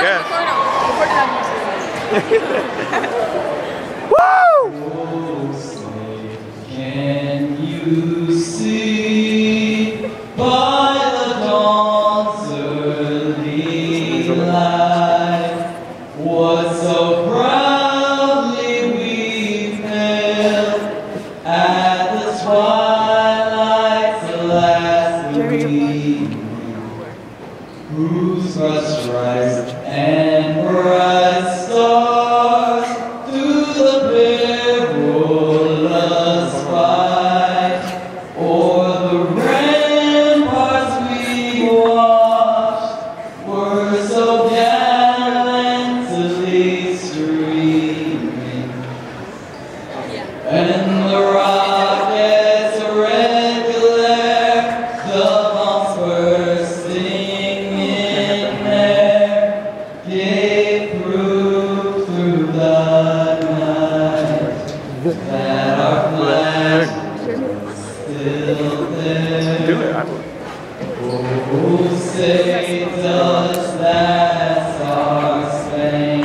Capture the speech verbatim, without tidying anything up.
guess. Can you see by the dawn's early light what so proudly we hailed at the twilight's last gleam, whose first rise and bright stars through the perilous fight o'er the ramparts we watched were so gallantly streaming, and the rockets' red glare, the bombs bursting in air, gave proof through the night that our flag was still there. Do it. Oh, say does that star span